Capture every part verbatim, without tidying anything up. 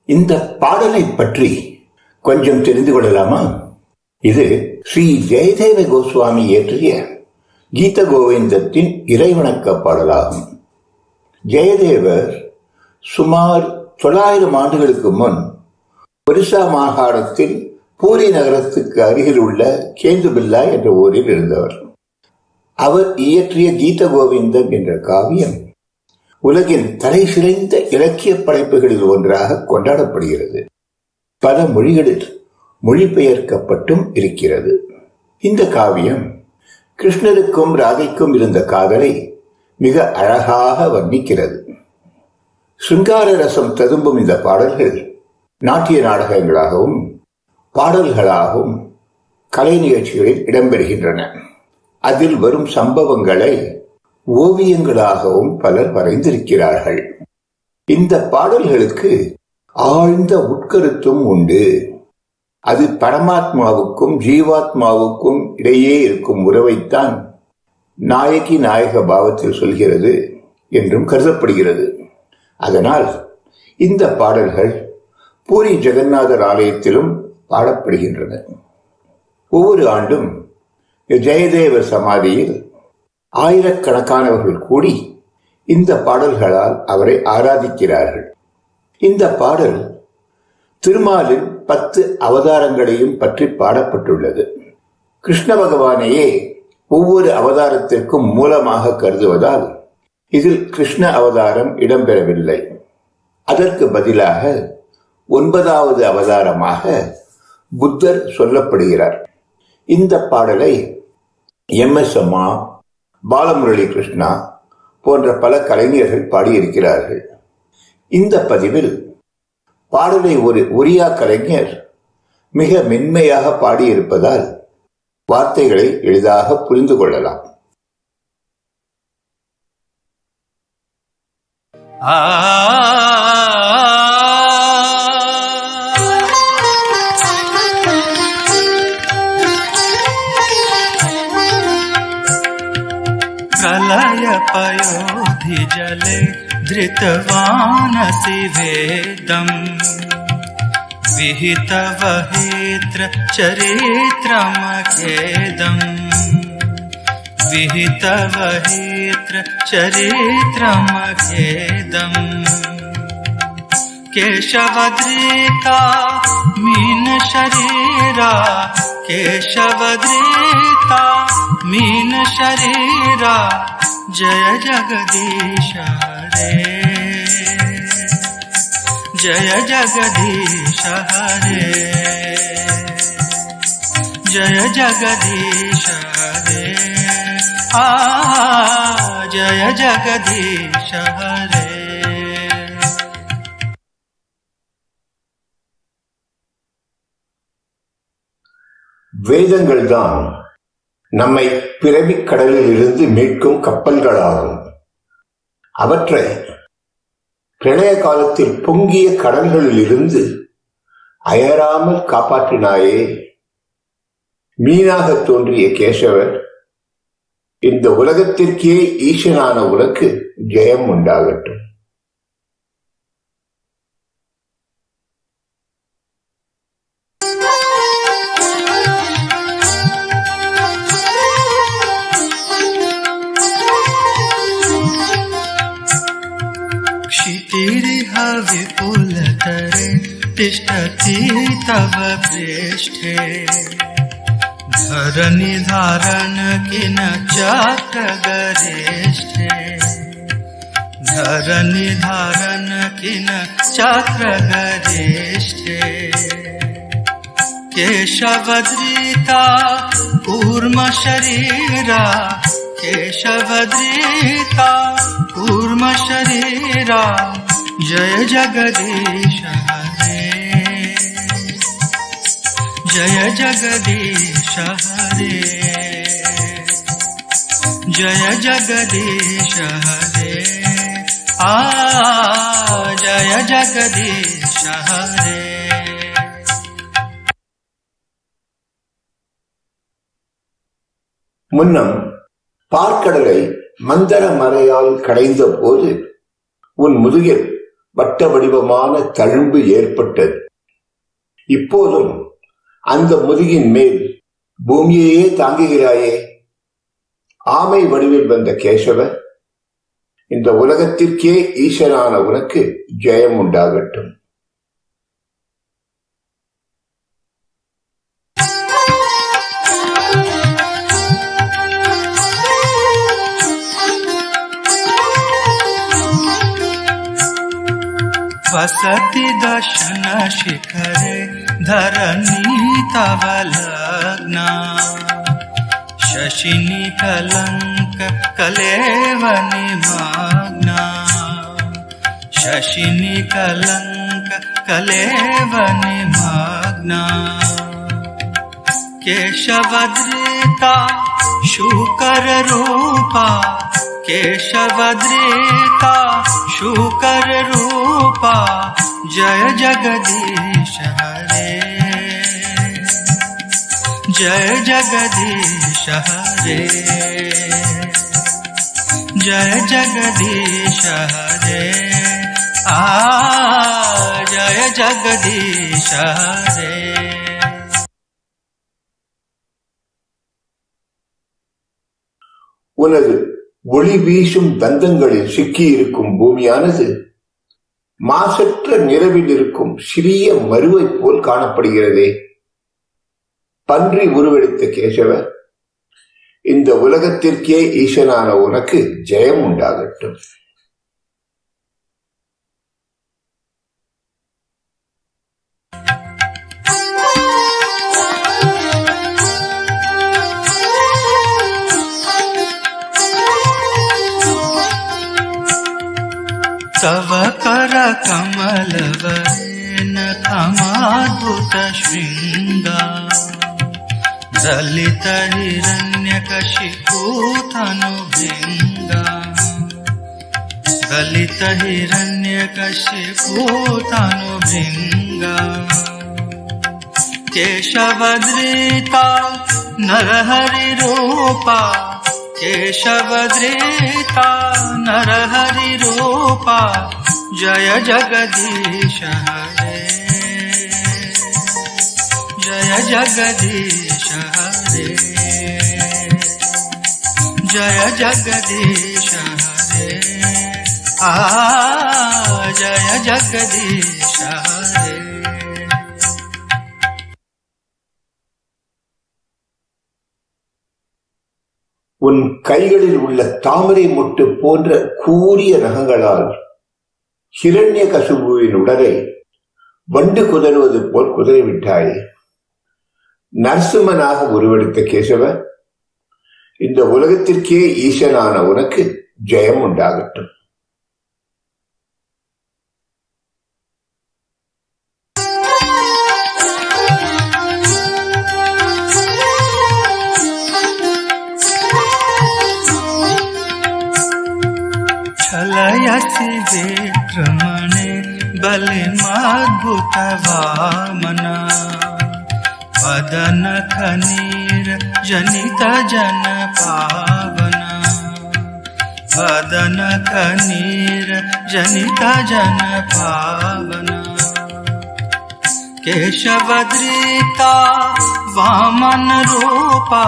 இந்த பாடலை பற்றி கொஞ்சம் தெரிந்து கொள்ளலாமா? இது ஸ்ரீ ஜெயதேவ கோஸ்வாமி இயற்றிய கீத கோவிந்தத்தின் இறைவணக்க பாடலாகும். ஜெயதேவர் சுமார் தொள்ளாயிரம் ஆண்டுகளுக்கு முன் ஒரிசா மாகாணத்தில் பூரி நகரத்துக்கு அருகில் உள்ள கேந்துபில்லா என்ற ஊரில் இருந்தவர். அவர் இயற்றிய கீத கோவிந்தம் என்ற காவியம் உலகின் தலை சிறந்த இலக்கிய படைப்புகளில் ஒன்றாக கொண்டாடப்படுகிறது. பல மொழிகளில் மொழிபெயர்க்கப்பட்டும் இருக்கிறது. இந்த காவியம் கிருஷ்ணருக்கும் ராதைக்கும் இருந்த காதலை மிக அழகாக வர்ணிக்கிறது. சிங்கார ரசம் ததும்பும் இந்த பாடல்கள் நாட்டிய நாடகங்களாகவும் பாடல்களாகவும் கலை நிகழ்ச்சிகளில் இடம்பெறுகின்றன. அதில் வரும் சம்பவங்களை ஓவியங்களாகவும் பலர் வரைந்திருக்கிறார்கள். இந்த பாடல்களுக்கு ஆழ்ந்த உட்கருத்தும் உண்டு. அது பரமாத்மாவுக்கும் ஜீவாத்மாவுக்கும் இடையே இருக்கும் உறவைத்தான் நாயகி நாயக பாவத்தில் சொல்கிறது என்றும் கருதப்படுகிறது. அதனால் இந்த பாடல்கள் பூரி ஜெகநாதர் ஆலயத்திலும் பாடப்படுகின்றன. ஒவ்வொரு ஆண்டும் ஜெயதேவ சமாதியில் ஆயிரக்கணக்கானவர்கள் கூடி இந்த பாடல்களால் அவரை ஆராதிக்கிறார்கள். இந்த பாடல் திருமாலின் பத்து அவதாரங்களையும் பற்றி பாடப்பட்டுள்ளது. கிருஷ்ண பகவானையே ஒவ்வொரு அவதாரத்திற்கும் மூலமாக கருதுவதால் இதில் கிருஷ்ண அவதாரம் இடம்பெறவில்லை. அதற்கு பதிலாக ஒன்பதாவது அவதாரமாக புத்தர் சொல்லப்படுகிறார். இந்த பாடலை எம் எஸ் அம்மா, பாலமுரளி கிருஷ்ணா போன்ற பல கலைஞர்கள் பாடியிருக்கிறார்கள். இந்த பதிவில் பாடலை ஒரு ஒரியா கலைஞர் மிக மென்மையாக பாடியிருப்பதால் வார்த்தைகளை எளிதாக புரிந்து கொள்ளலாம். प्रलय पयोधि जले धृतवानसि वेदम् विहित वहेत्र चरित्रमखेदम् विहित वहेत्र चरित्रमखेदम् केशवद्रिका मीन शरीरा केशवद्रिका मीन शरीरा जय जगदीश हरे जय जगदीश हरे जय जगदीश हरे आ जय जगदीश हरे. வேதங்கள் தான் நம்மை பிறவிக் கடலில் இருந்து மீட்கும் கப்பல்களாகும். அவற்றை பிரளய காலத்தில் பொங்கிய கடல்களில் இருந்து அயராமல் காப்பாற்றினாயே. மீனாக தோன்றிய கேசவர், இந்த உலகத்திற்கே ஈசனான உனக்கு ஜெயம் உண்டாகட்டும். विपुलतरे तिष्ठति तव पृष्ठे धरनि धारण किन चक्र गरिष्ठे धरनि धारण किन चक्र गरिष्ठे केशवद्रिता कूर्म शरीरा केशवद्रिता कूर्म शरीरा जय जगदीश हरे जय जगदीश हरे जय जगदीश हरे आ जय जगदीश हरे. முன்னம் பார்க்கடலை மந்தர மறையால் கடைந்த போது உன் முதுகில் வட்ட வடிவமான தழும்பு ஏற்பட்டது. இப்போதும் அந்த முதுகின் மேல் பூமியையே தாங்குகிறாயே. ஆமை வடிவில் வந்த கேசவ, இந்த உலகத்திற்கே ஈசனான உனக்கு ஜெயம் உண்டாகட்டும். वसति दर्शन शिखरे धरणी तव लग्ना शशिनी कलंक कलेव निमग्ना शशिनी कलंक कलेव निमग्ना केशवद्रिता शूकर रूपा केशवद्रिता शूकर रूपा जय जगदीश हरे जय जगदीश हरे जय जगदीश हरे आ जय जगदीश हरे. உனது ஒளி வீசும் தந்தங்களில் சிக்கியிருக்கும் பூமியானது மாசற்ற நிறவில் இருக்கும் சிறிய மருவை போல் காணப்படுகிறதே. பன்றி உருவெடுத்த கேசவ, இந்த உலகத்திற்கே ஈசனான உனக்கு ஜெயம் உண்டாகட்டும். तव कर कमल वरेन खमाद्भुत श्रृंगा दलित हिरण्यकशिपूतनुभृंगा दलित हिरण्यकशिपूतनुभृंगा केशवद्रिता नरहरि रूपा केशवद्रिता नरहरि रूपा जय जगदीश हरे जय जगदीश हरे जय जगदीश हरे आ जय जगदीश हरे. உன் கைகளில் உள்ள தாமரை மொட்டு போன்ற கூரிய நகங்களால் ஹிரண்ய கசுபுவின் உடலை வண்டு குதறுவது போல் குதறிவிட்டாய். நரசிம்மனாக உருவெடுத்த கேசவ, இந்த உலகத்திற்கே ஈசனான உனக்கு ஜெயம் உண்டாகட்டும். छलयसि विक्रमणे बलिमाद्भुत वामना वदन खनीर जनित जन पावना वदन खनीर जनित जन पावना केशवद्रिता वामन रूपा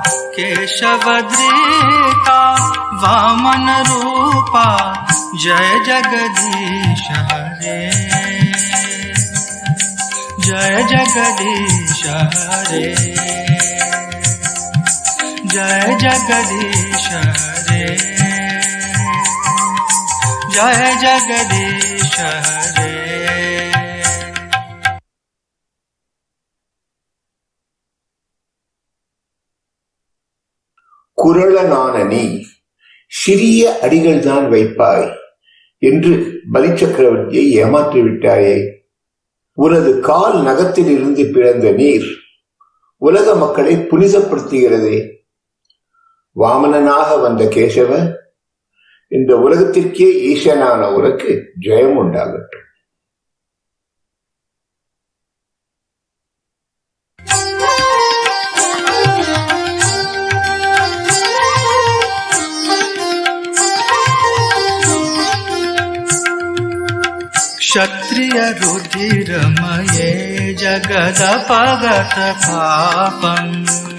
केशवद्रिता वामन रूपा जय जगदीश हरे जय जगदीश हरे जय जगदीश हरे जय जगदीश हरे. குரளனான நீ சிறிய அடிகள் தான் வைப்பாய் என்று பலி சக்கரவர்த்தியை ஏமாற்றிவிட்டாயே. உனது கால் நகத்தில் இருந்து பிறந்த நீர் உலக மக்களை புனிதப்படுத்துகிறதே. வாமனனாக வந்த கேசவ, இந்த உலகத்திற்கே ஈசனான உனக்கு ஜெயம் உண்டாகட்டும். विरजिय रुधिरमये जगदपगत पापम्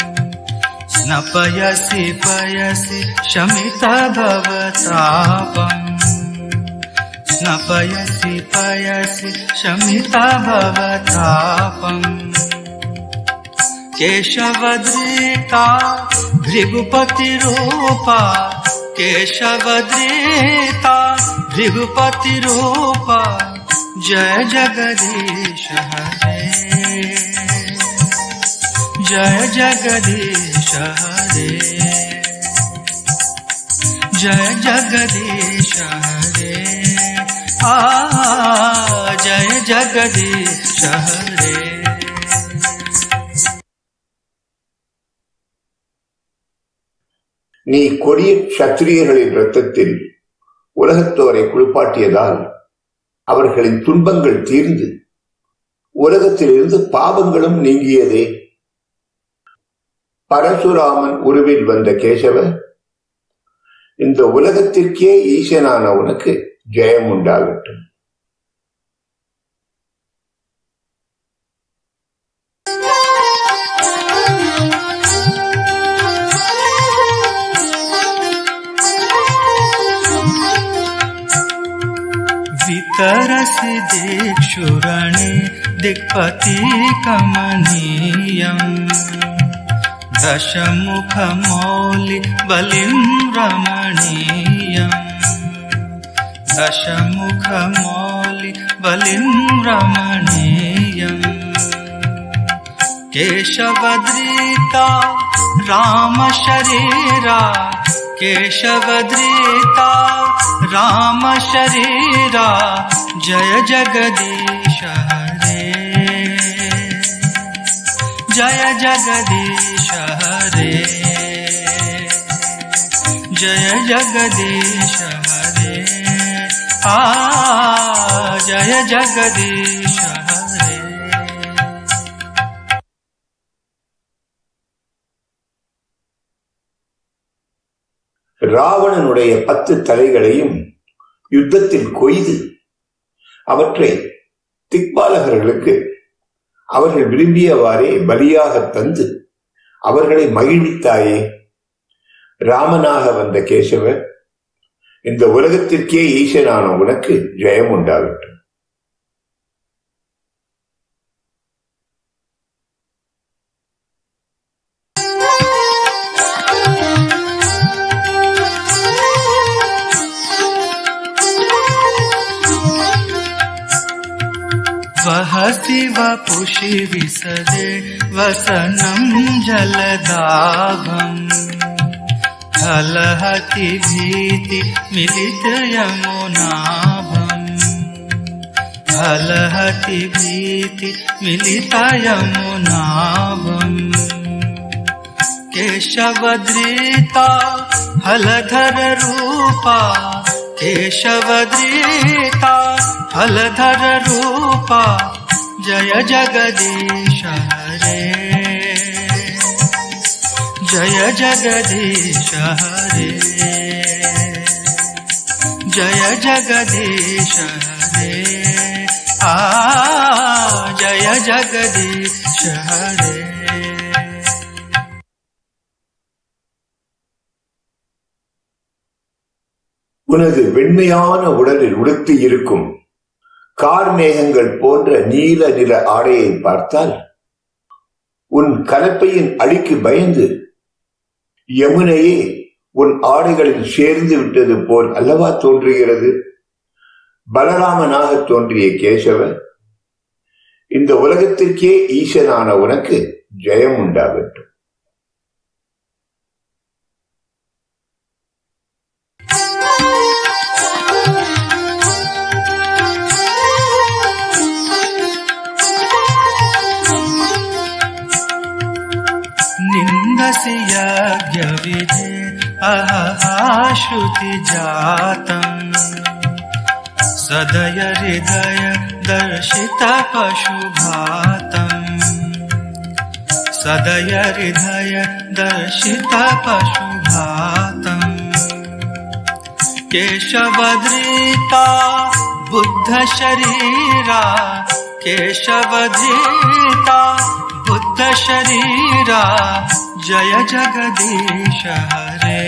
स्नपयसि पयसि शमित भवतापम् स्नपयसि पयसि शमित भवतापम् केशवद्रीता भृगुपतिरूपा केशवद्रीता भृगुपतिरूपा जय जगदीश हरे जय जगदीश हरे जय जगदीश हरे आ जय जगदीश हरे। நீ கொடிய சத்திரியர்களின் இரத்தத்தில் உலகத்தோரை குளிப்பாட்டியதால் அவர்களின் துன்பங்கள் தீர்ந்து உலகத்திலிருந்து பாவங்களும் நீங்கியதே. பரசுராமன் உருவில் வந்த கேசவர், இந்த உலகத்திற்கே ஈசனான உனக்கு ஜெயம் உண்டாகட்டும். वितरसि दिक्षुरणे दिक्पति कमनीयम् दशमुखमौलि बलिं रमणीयम् दशमुखमौलि बलिं रमणीयम् केशवद्रीता रामशरीरा केशवद्रीता राम शरीरा जय जगदीश हरे जय जगदीश हरे जय जगदीश हरे आ जय जगदीश हरे। ராவணனுடைய பத்து தலைகளையும் யுத்தத்தில் கொய்து அவற்றை திக்பாலகர்களுக்கு அவர்கள் விரும்பியவாறே பலியாக தந்து அவர்களை மகிழ்வித்தாயே. ராமனாக வந்த கேசவர், இந்த உலகத்திற்கே ஈசனான உனக்கு ஜெயம் உண்டாகட்டும். वहसि वपुषि विसदे वसनं जलदाभम् हलहति भीति मिलित यमुनाभम् हलहति भीति मिलित यमुनाभम् केशवद्रीता हलधर रूपा केशवद्रीता हलधर रूपा जय जगदीश हरे जय जगदीश हरे जय जगदीश हरे आ जय जगदीश हरे। உனது வெண்மையான உடலில் உடுத்தி இருக்கும் கார்மேகங்கள் போன்ற நீல நிற ஆடையை பார்த்தால் உன் கலப்பையின் அடிக்கு பயந்து யமுனையே உன் ஆடைகளில் சேர்ந்து விட்டது போல் அல்லவா தோன்றுகிறது. பலராமனாக தோன்றிய கேசவர், இந்த உலகத்திற்கே ஈசனான உனக்கு ஜெயம் உண்டாகட்டும். निन्दसि यज्ञविधे अहश्रुति जातम् सदय हृदय दर्शित पशुघातम् सदय हृदय दर्शित पशुघातम् केशवद्रीता बुद्ध शरीरा केशवधृता बुद्ध शरीरा जय जगदीश हरे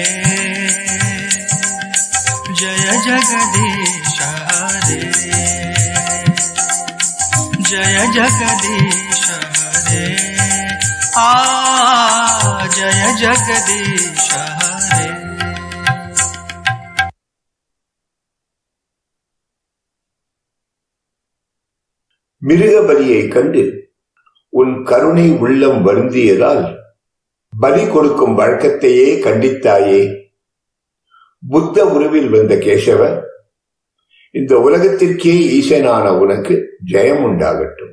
जय जगदीश हरे जय जगदीश हरे आ जय जगदीश हरे। மிருக பலியை கண்டு உன் கருணை உள்ளம் வருந்தியதால் பலி கொடுக்கும் வழக்கத்தையே கண்டித்தாயே. புத்த உருவில் வந்த கேசவ, இந்த உலகத்திற்கே ஈசனான உனக்கு ஜெயம் உண்டாகட்டும்.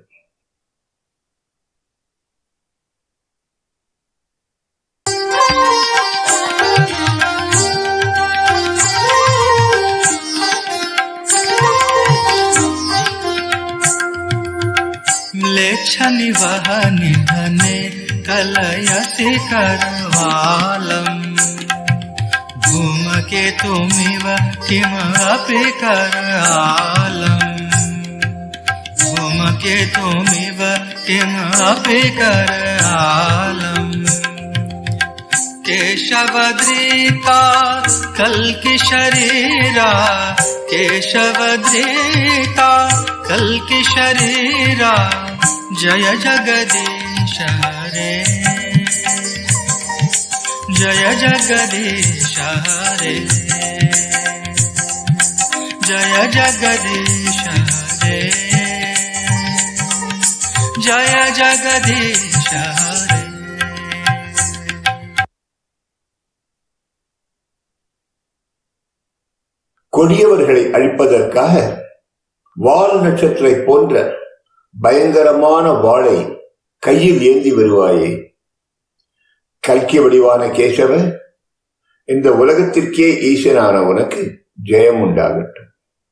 म्लेच्छ निवह निधने कलयसि करवालम् धूमकेतुमिव किमपि करालम् धूमकेतुमिव किमपि करालम् केशवधृता कल्कि शरीरा केशवधृता कल्कि शरीरा जय जगदीश हरे जय जगदीश हरे जय जगदीश हरे जय जगदीश हरे। கொடியவர்களை அழிப்பதற்காக வால் நட்சத்திரை போன்ற பயங்கரமான வாளை கையில் ஏந்தி வருவாயே. கல்கி வடிவான கேசவ, இந்த உலகத்திற்கே ஈசனான உனக்கு ஜெயம் உண்டாகட்டும்.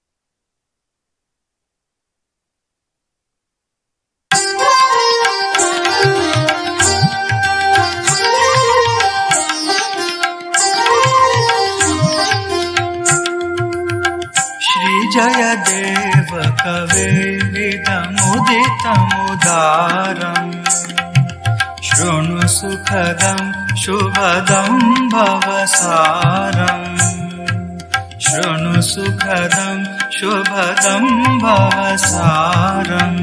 जय देव कवेदमुदितमुदारम् शृणु सुखदं शुभदं भवसारम् शृणु सुखदं शुभदं भवसारम्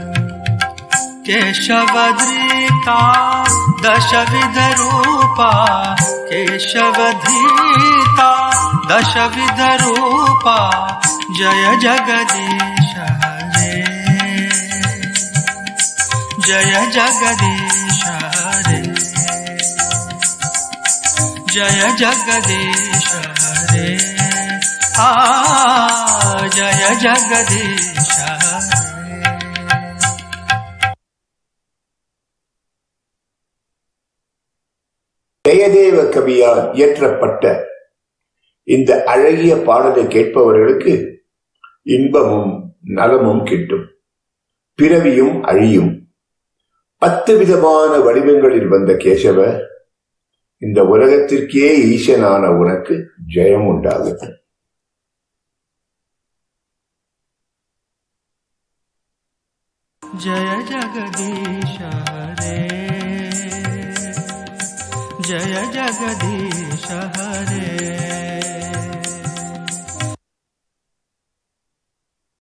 केशवधृता दशविधरूपा केशवधृता दशविधरूपा जय जगदीश हरे जय जगदीश हरे जय जगदीश हरे आ जय जगदीश हरे। ஜெயதேவ கவியால் இயற்றப்பட்ட இந்த அழகிய பாடலை கேட்பவர்களுக்கு இன்பமும் நலமும் கிட்டும், பிறவியும் அழியும். பத்து விதமான வடிவங்களில் வந்த கேசவ, இந்த உலகத்திற்கே ஈசனான உனக்கு ஜெயம் உண்டாகட்டும். जय जगदीश हरे जय जगदीश हरे।